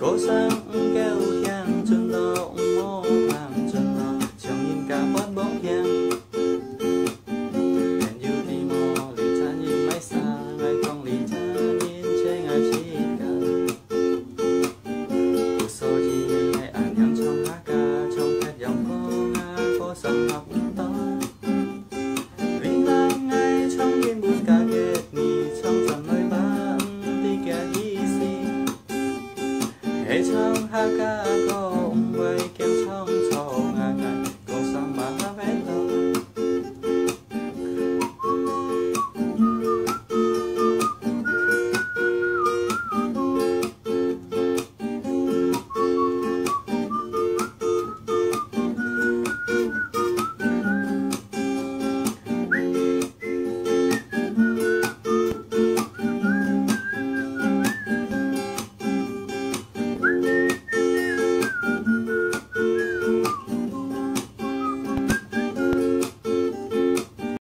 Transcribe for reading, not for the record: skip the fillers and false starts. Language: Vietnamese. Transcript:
cố sáng kéo khen chân động mô hàng chân động trong nhìn cả bớt bóng khen hẹn yêu đi mò lì cha nhìn mãi xa ngày không lì cha nhìn chơi ngày chỉ cả cuộc so chi ngày ảnh nhắn trong hát ca trong thét dòng có nga có sầm học to trong ha ca có ông vây kem trong sầu ngà ngà